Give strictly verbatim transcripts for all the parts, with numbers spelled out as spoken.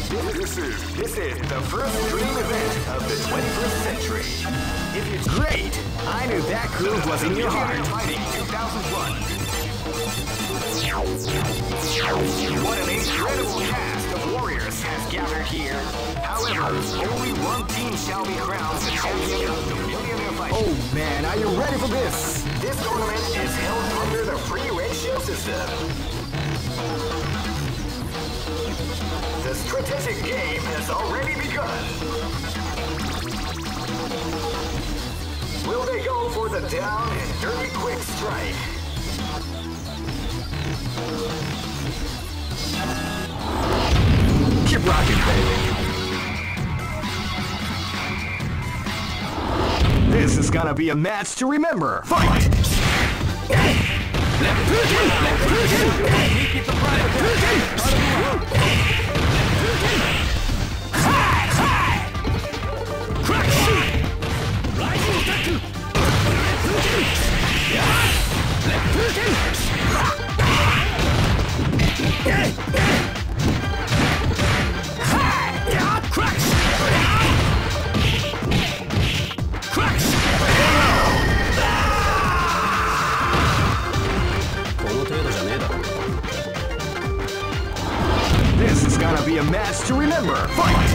This is this is the first dream event of the twenty-first century. If it's great, I knew that groove was in your heart. Fighting two thousand one. What an incredible cast of warriors has gathered here. However, only one team shall be crowned the champion of the Millionaire Fight. Oh man, are you ready for this? This tournament is held under the free ratio system. The strategic game has already begun. Will they go for the down and dirty quick strike? Keep rocking, baby. This is gonna be a match to remember. Fight! Left Putin! Left Putin! He keeps the pride of Putin! High! High! Crack shoot! Rising Taku! Left Putin! Left Putin! High! Crack! Crack! This is gonna be a match to remember. Fight!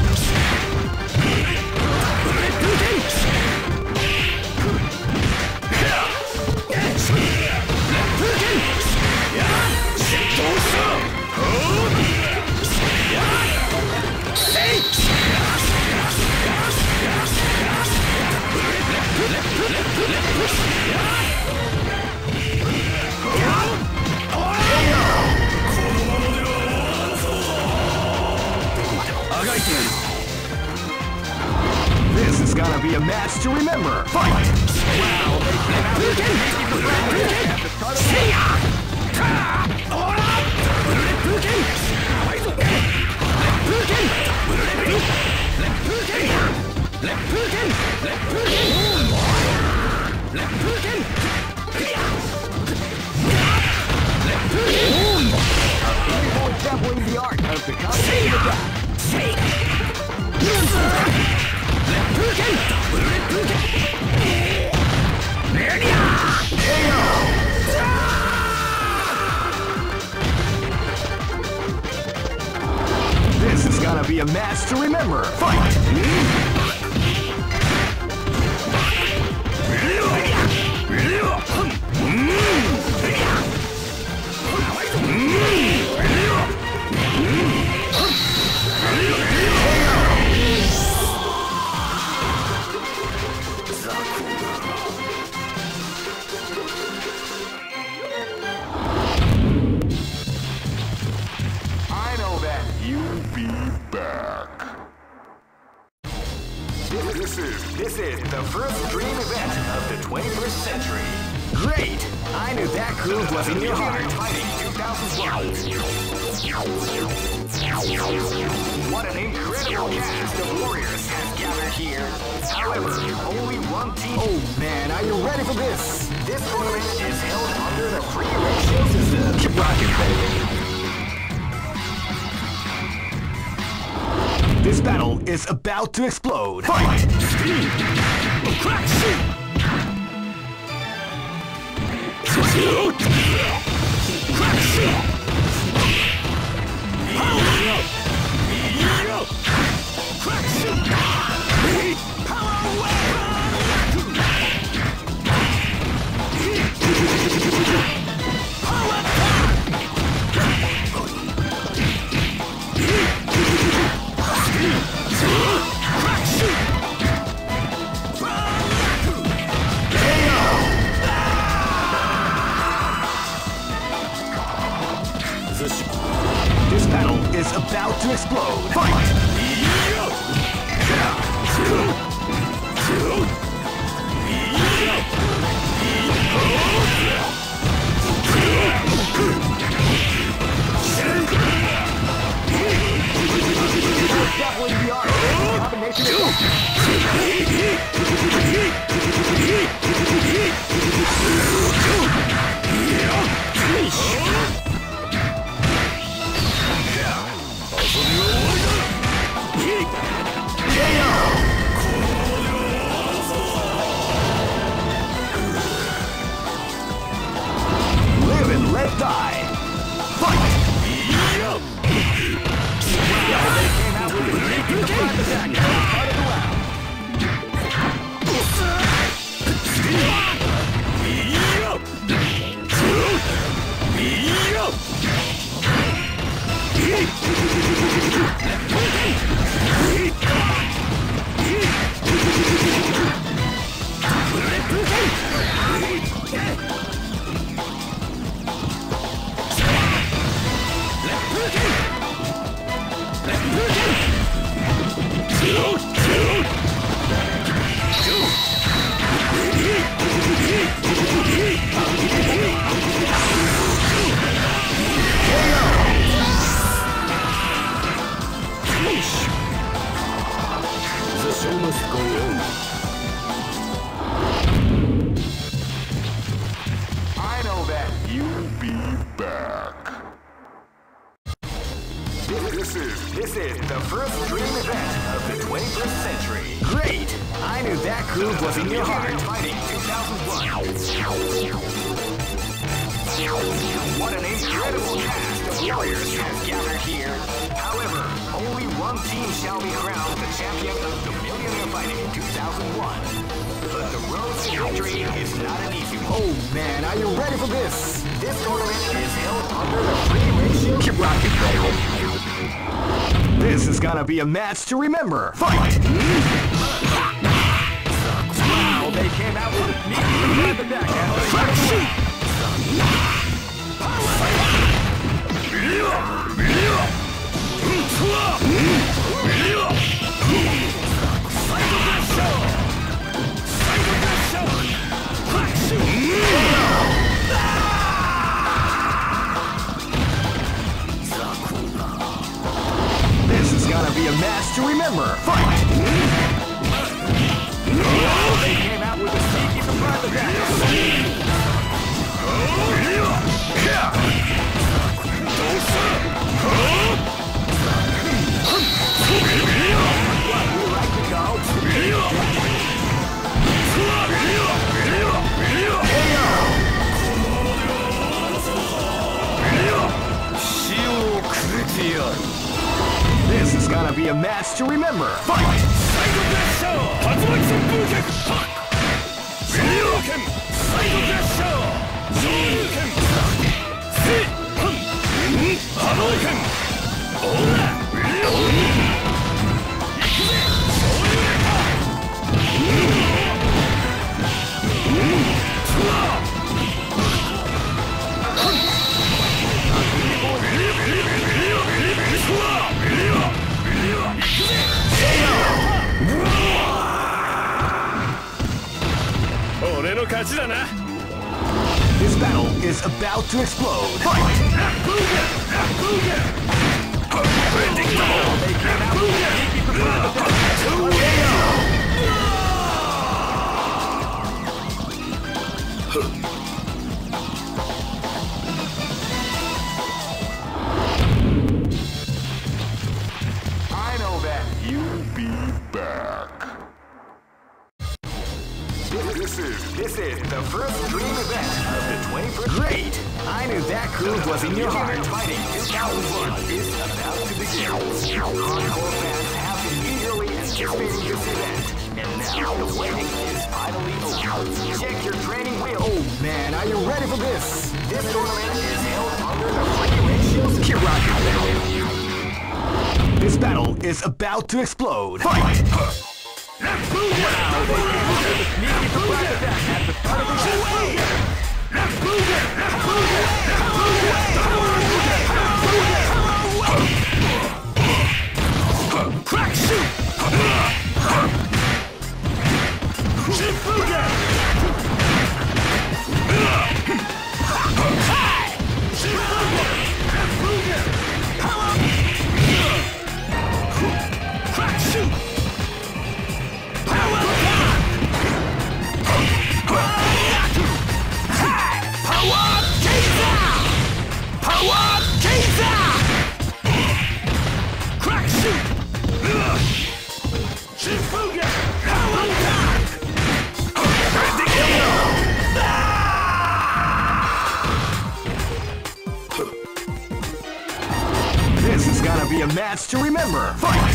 This is gonna be a match to remember. Fight! Wow, they came out with at the start of exampling the art of the concept of that. This is gonna be a match to remember. Fight! This is the first dream event of the twenty-first century. Great! I knew that groove was in your heart. Fighting two thousand one. What an incredible cast of warriors has gathered here. However, only one team. Oh man, are you ready for this? This tournament is held under the free ratio system. Keep rocking, baby. This battle is about to explode. Fight! Crack shoot! Crack shoot! Crack shoot! Power weapon! Power crack shoot! This battle is about to explode. Fight! Definitely the art. Combination of Live and let die. Fight! Yeah, they came out with a sneaky surprise attack at the start of the round. The show must go on. I know that. You'll be back. This is this is the first dream event of the twenty-first century. Great! I knew that groove was in your heart. Fighting two thousand one. What an incredible cast of warriors has gathered here. However, only one team shall be crowned the champion of the Millionaire Fighting two thousand one. But the road to victory is not an easy one. Oh man, are you ready for this? This tournament is held under the free ratio. Keep rocking, baby. This is gonna be a match to remember. Fight! Wow, they came out with a sneaky surprise attack at the start of the round. This is gonna be a match to remember. Fight! They came out with a sneaky surprise attack. This is gonna be a match to remember. Fight! This battle is about to explode. Fight! Predictable! They came out with a sneaky surprise attack. I know that. You'll be back. This is this is the first dream event of the twenty-first. Great! I knew that groove was in your heart. Fighting two thousand one is about to begin. Hardcore fans have been eagerly anticipating this event, and now the waiting is finally over. Check your training wheel. Oh man, are you ready for this? This tournament is held under the free ratios. Keep rocking, baby. This battle is about to explode. Fight! Wow, they came out with a sneaky surprise attack at the start of the round. Crack shoot! Shifugen! Crack shoot! Power! Power! Crack shoot! This is gonna be a match to remember. Fight!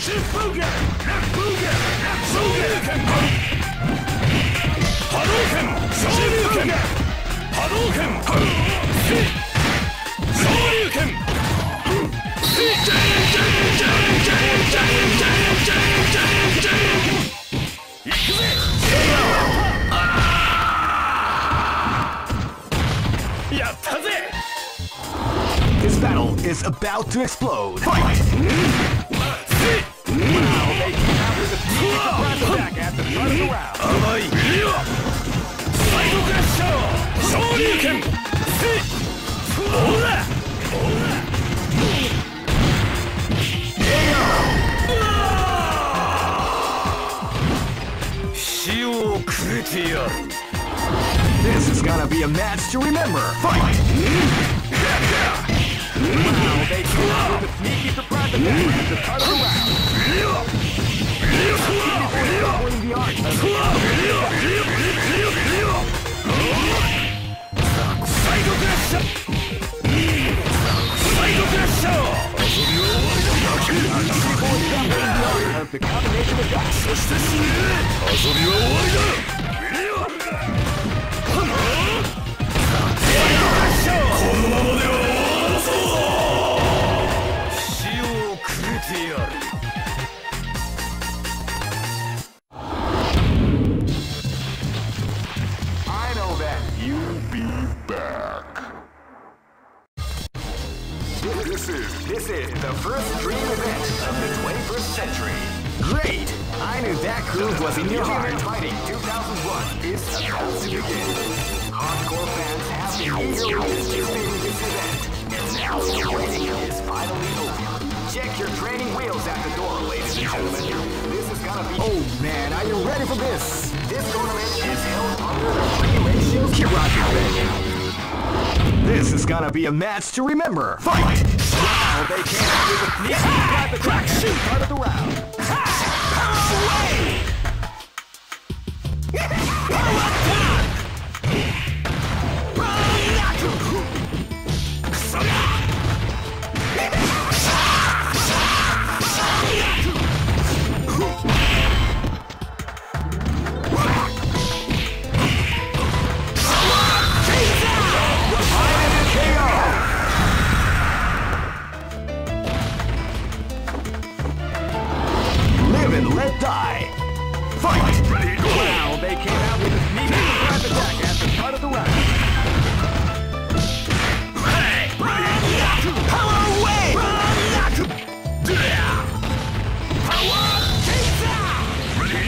Hadouken! Shoryuken! Hadouken! Shoryuken! This battle is about to explode. Fight! Wow, they came out with a sneaky surprise attack at the start of the round. Shoryuken! This is gonna be a match to remember. Fight! Wow, they came out with a sneaky surprise attack at the start of the round. The art of the combination of that. I know that you'll be back. This is this is the first dream event of the twenty-first century. Great! I knew that groove was in your heart. Fighting two thousand one is about to begin. Hardcore fans have been eagerly anticipating this event, and now the waiting is finally over. Check your training wheels at the door, ladies and gentlemen. This is gonna be. Oh man, are you ready for this? This tournament is held under the free ratio. Get rocking, baby. This is gonna be a match to remember. Fight! Wow, they came out with a sneaky grab attack at the start of the round. Power away! Power attack! Let die. Fight! Ready, go! Wow, they came out with a sneaky surprise attack at the start of the round. Hey! Power away! Power! Ready,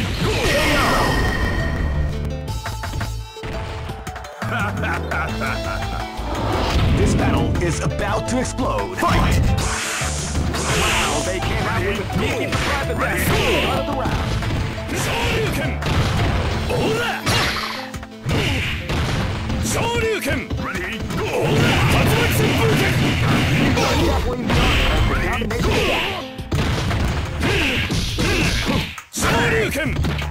go! This battle is about to explode. Fight! Wow, they came out with a sneaky surprise attack at the start of the round. Shoryuken! Shoryuken! Ready, go! Hatsumatsu Buken! Shoryuken!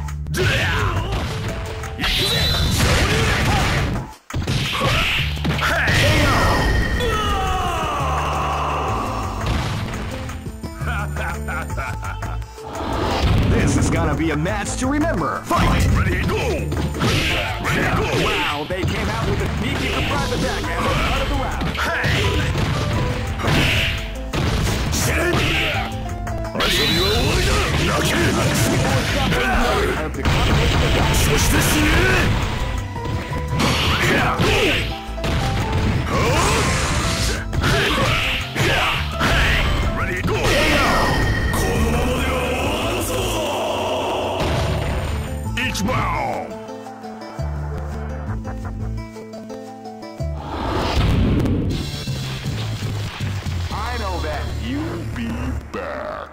This is gonna be a match to remember. Fight! Ready, go! Ready, go! Wow, they came out with a sneaky surprise attack at the start of the round. Ready, go! Each bound! I know that you'll be back.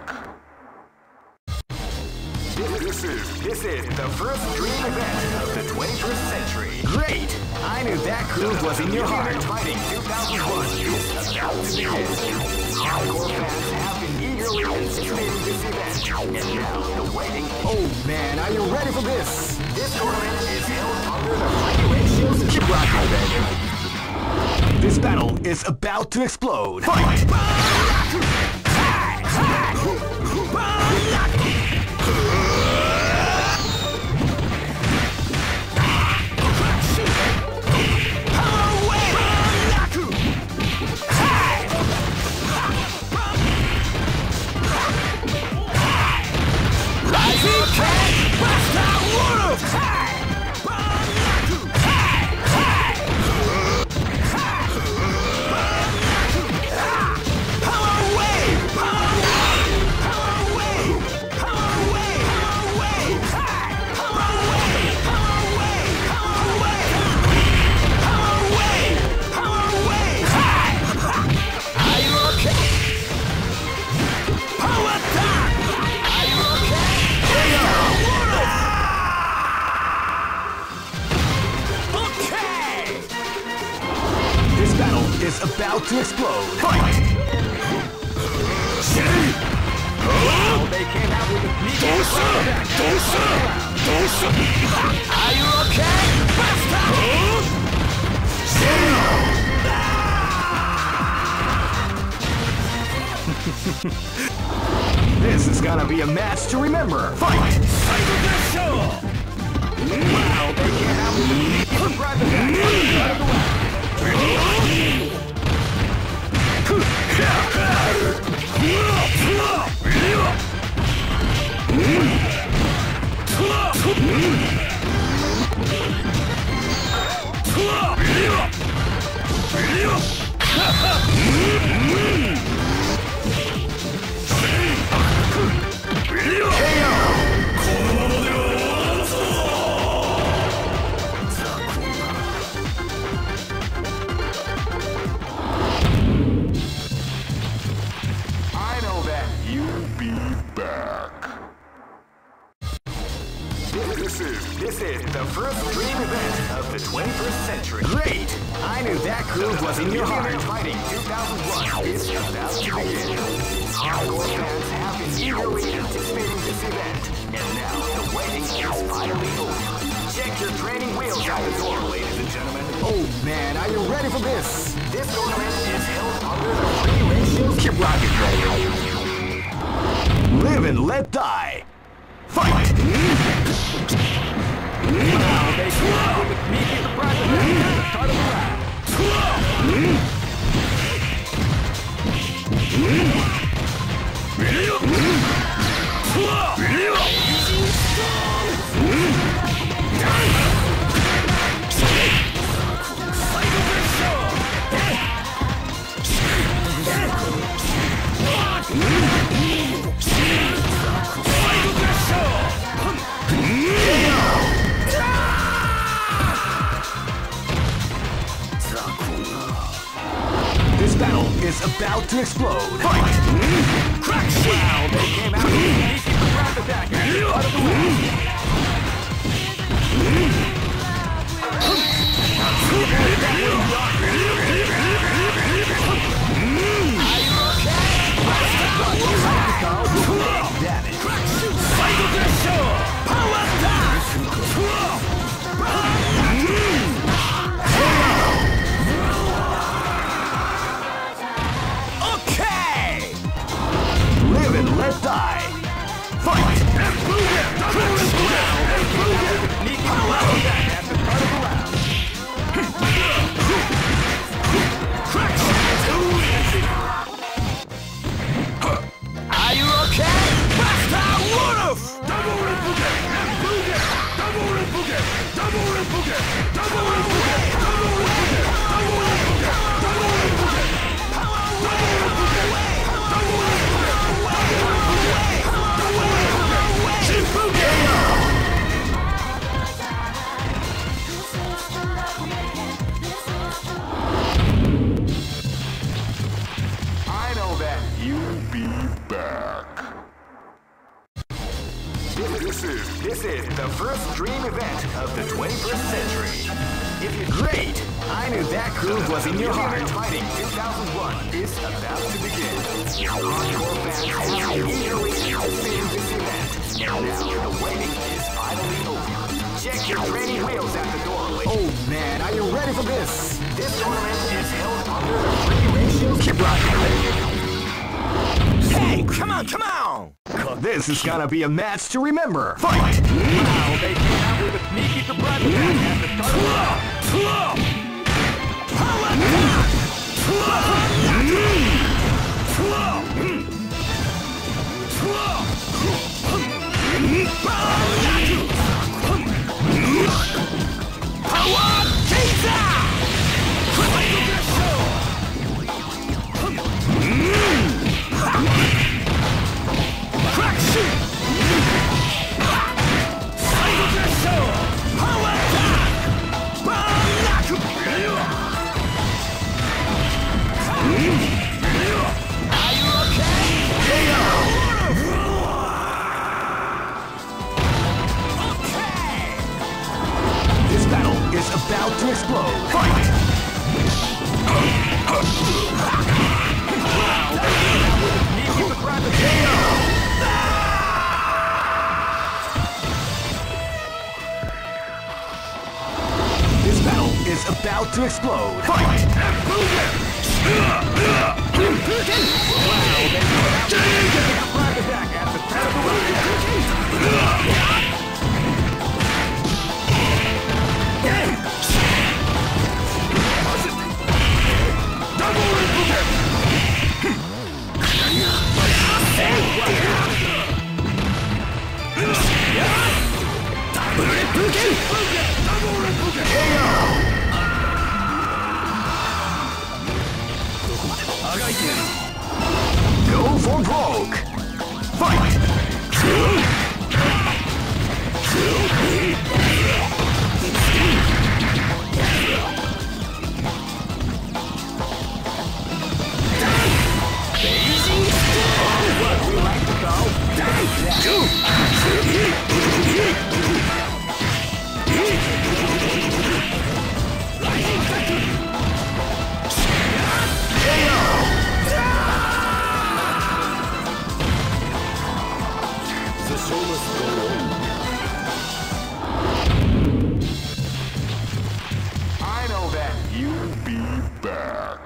This is this is the first dream event of the twenty-first century. Great! I knew that groove was in your heart. Fighting two thousand one is about to begin. Hardcore fans have been eagerly eagerly anticipating this event. And now, the waiting. Oh man, are you ready for this? This tournament is held under the free ratio system. Keep rocking, baby. This battle is about to explode. Fight! Is about to explode. Fight! Oh, they came out with a Dosa! Dosa! Dosa! Are you okay? This is gonna be a match to remember. Fight! Wow, they came out with a surprise attack. This is the first dream event of the twenty-first century. Great! I knew that groove was in your heart. Fighting two thousand one is about to begin. Hardcore fans have been eagerly anticipating this event. And now, the waiting is finally over. Check your training wheels out the door, ladies and gentlemen. Oh man, are you ready for this? This tournament is held under the free ratio. Keep rocking, baby. Live and let die. Fight! Now they come out with immediate surprise attack at the start of the round. This battle is about to explode. Fight! Crack! Wow, they came out with an easy surprise attack at the start of the round. Let die! Fight! Are you okay? Master Wolf! Double Rinpoche! Rinpoche! Double Rinpoche! Double Rinpoche! Double Rinpoche! Double Rinpoche! Double Rinpoche! Double Rinpoche! This is this is the first dream event of the twenty-first century. If you're great, I knew that groove was in your heart. Fighting two thousand one is about to begin. Hardcore fans have been eagerly anticipating this event, and now the waiting is finally over. Check your training wheels at the doorway. Oh man, are you ready for this? This tournament is held under the free ratio. Keep rocking. Hey, come on, come on! This is gonna be a match to remember. Fight! Wow, they came out with a sneaky surprise attack at the start of the round. Power attack! Power Taser! Crack shoot! Side of the show! Power attack! Banaku! Are you okay? Okay! This battle is about to explode. Fight! This battle is about to explode. Fight! Wow, they surprise attack at the start of the Double Go for broke! Fight! What we like to go? I know that you'll be back.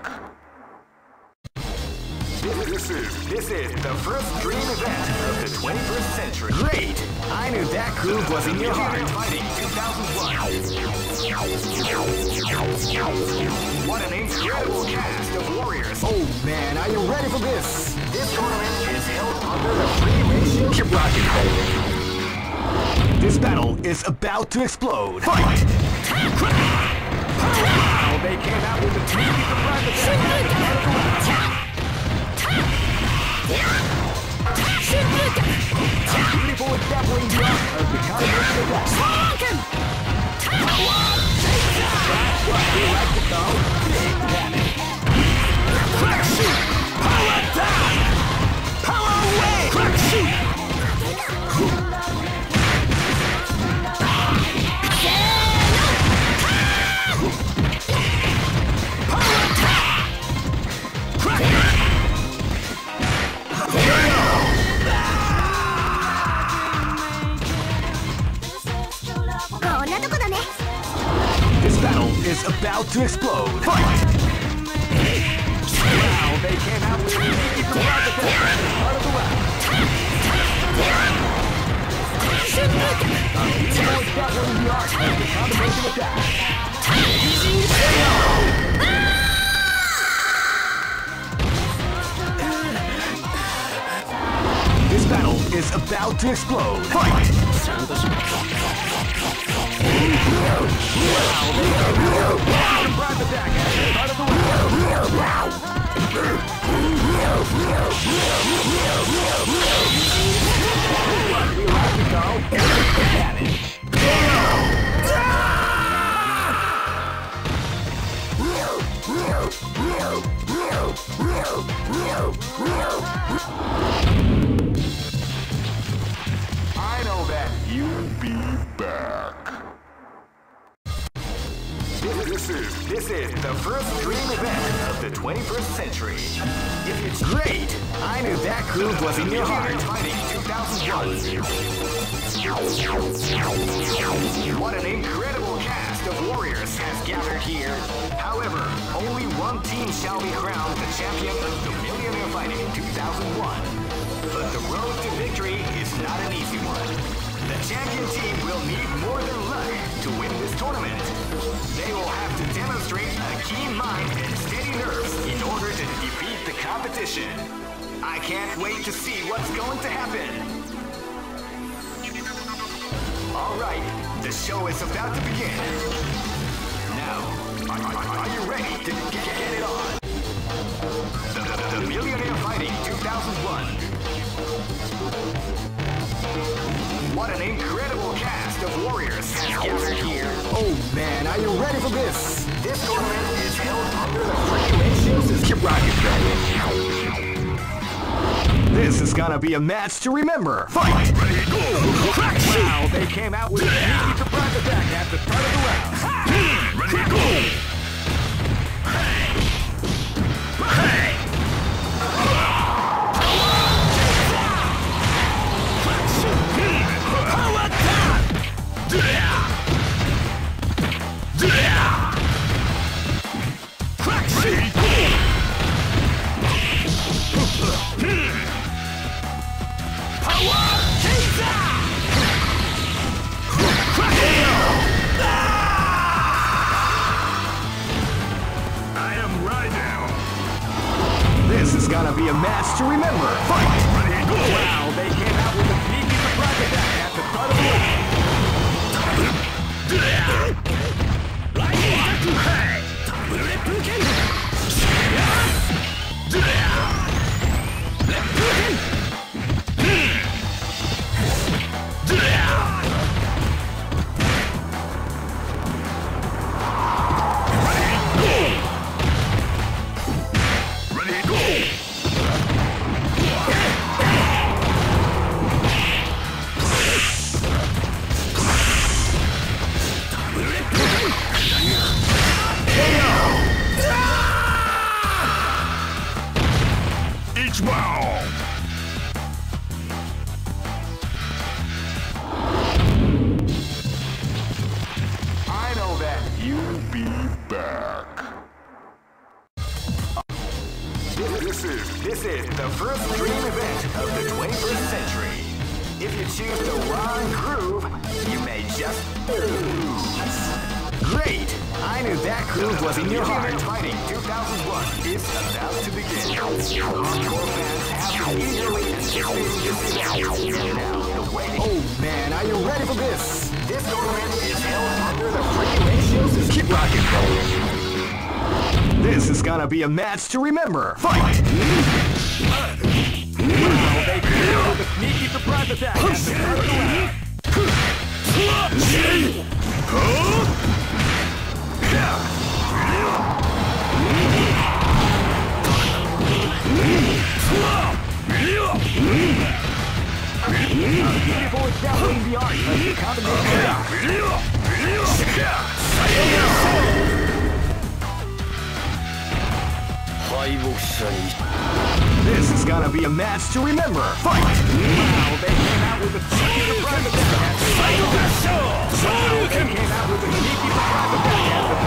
This is this is the first dream event of the twenty-first century. Great! I knew that groove was in your heart. Fighting two thousand one. What an incredible cast of warriors! Oh man, are you ready for this? This tournament is held under the free ratio. Keep rocking. This battle is about to explode. Fight! Wow, they came out with a sneaky surprise attack. Beautiful with grappling block of the combination attack. That's what we like to call big damage. Crack shoot! Power attack! Power away! Crack shoot! Power attack! Crack! This battle is about to explode. Fight! Wow, they came out with a sneaky surprise attack at the start of the round. Beautiful grappling the art of the combination attack. This battle is about to explode. Fight! Surprise attack at the start of the round. We like to go damage. I know is the first dream event of the twenty-first century. If it's great, I knew that groove was in your heart. Fighting two thousand one. What an incredible cast of warriors has gathered here. However, only one team shall be crowned the champion of the Millionaire Fighting two thousand one. But the road to victory is not an easy one. The champion team will need more than luck to win this tournament. They will have to demonstrate a keen mind and steady nerves in order to defeat the competition. I can't wait to see what's going to happen. Alright, the show is about to begin. Now, are, are, are you ready to get, get it on? The, the, the Millionaire Fighting two thousand one. What an incredible cast of warriors has gathered here. Oh man, are you ready for this? This tournament is held under the regulations of Keep Rockin' Baby. This is gonna be a match to remember. Fight! Ready, go! Wow, they came out with a sneaky surprise attack at the start of the round. Ready, go! Hey! Hey! This is gonna be a match to remember. Fight! Ready, go! Wow, they came out with a sneaky surprise attack at the start of the round. This is the first dream event of the twenty-first century. If you choose the wrong groove, you may just lose. Great! I knew that groove was in your heart. Fighting two thousand one is about to begin. Hardcore fans have been eagerly anticipating this event. And now, the waiting. Oh man, are you ready for this? This tournament is held under the regulations of Keep Rockin' Baby. This is gonna be a match to remember. Fight! Wow, they came out with a sneaky surprise attack at the start of the round. Beautiful establishing the art of the combination. This is gonna be a match to remember. Fight! Wow, they came out with a sneaky surprise attack at the start of the round. Wow, they came out with a sneaky surprise attack at the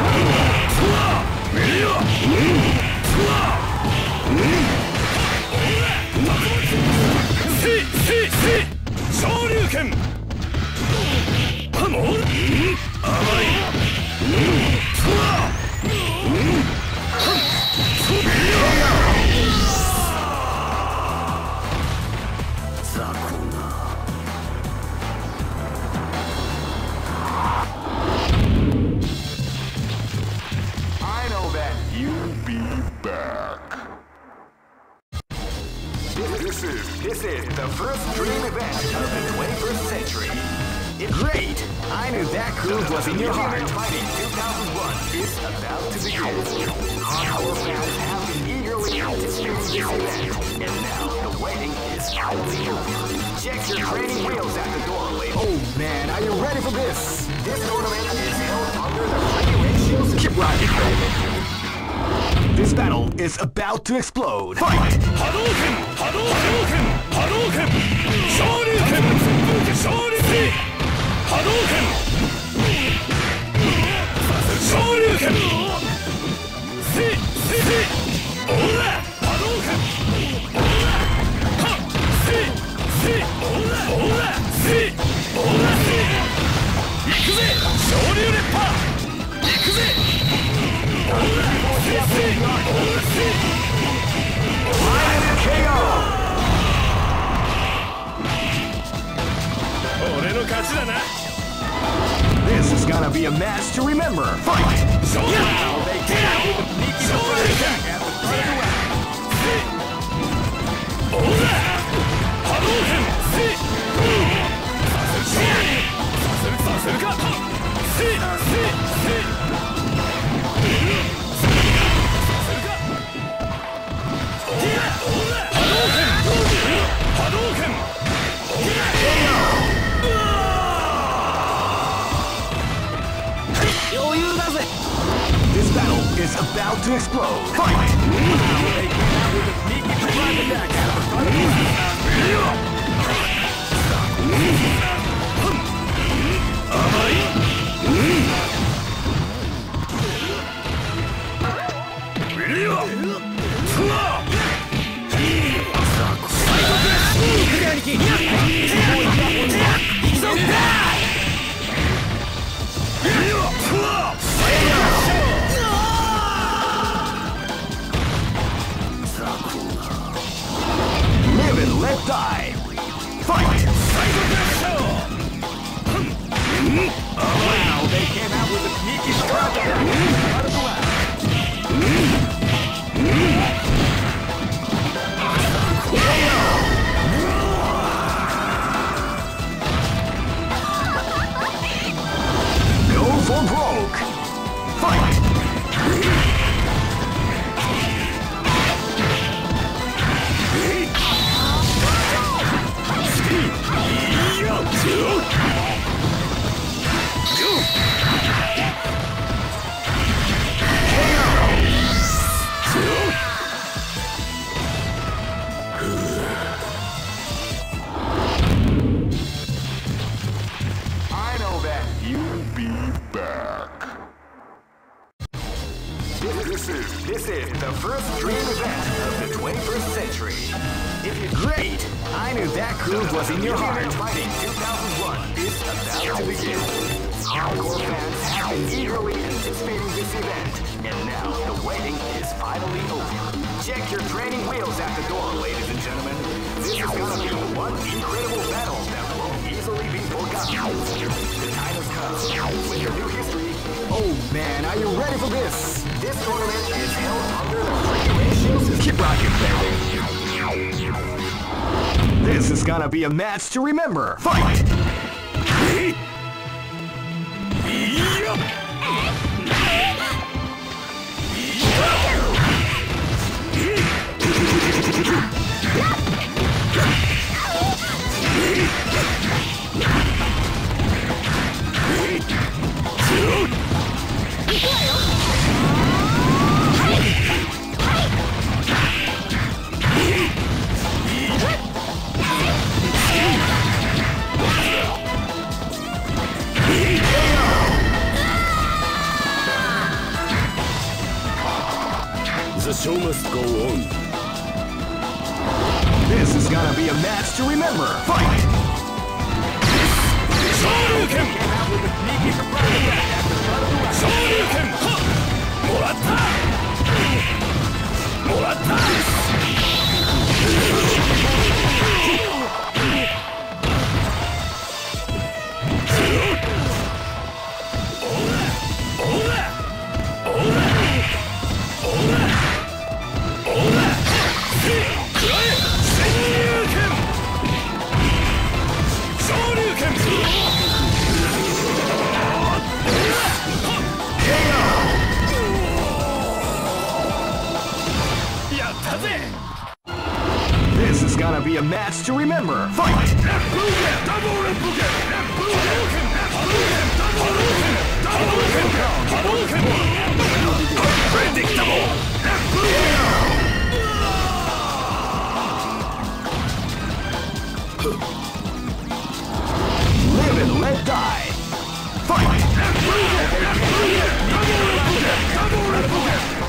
This is the first dream event of the twenty-first century. It's great! I knew that groove was in your heart. Fighting two thousand one is about to begin. Hardcore fans have been eagerly anticipating this event, and now the waiting is finally over. Check your training wheels at the door, ladies. Oh man, are you ready for this? This tournament is held under the regulations of Keep Keep rocking, baby. This battle is about to explode. Fight! Hadouken! Hadouken! Hadouken! Shoryuken! Shoryuken! Hadouken! Shoryuken! Si! Si! Si! Ora! Hadouken! Ora! Ha! Si! Si! Ora! Ora! Si! Ora! Si! Ikuze! Shoryu Reppa! Ikuze! Ora! Si! Si! Ora! Si! K O! 俺の勝ちだな。 This is gonna be a match to remember. Fight! So now they came out with a sneaky surprise attack at the start of the round. Ora! Hadouken! Si! Saseru! Saseru ka? Si! Si! Si! Saseru ka? Ora! Hadouken! Hadouken! This battle is about to explode. Fight! Now they came out with a sneaky surprise attack at the start of the Live and let die. Fight! Wow, they came out with a sneaky surprise attack at the start of the round. Go for broke. Fight! I know that you'll be back. This is this is the first dream event of the twenty-first century. If you're great, I knew that groove was in your heart. Fighting two thousand one is about to begin. Hardcore fans have been eagerly anticipating this event, and now the waiting is finally over. Check your training wheels at the door, ladies and gentlemen. This is gonna be one incredible battle that won't easily be forgotten. The time has come with your new history. Oh man, are you ready for this? This tournament is held under the free ratio system. Keep rocking, baby. This is gonna be a match to remember. Fight! The show must go on. This is gonna be a match to remember. Fight! Shoryuken! Shoryuken! Moratta! Moratta! This is gonna be a match to remember. Fight! Double Predictable! Live and let die. Fight!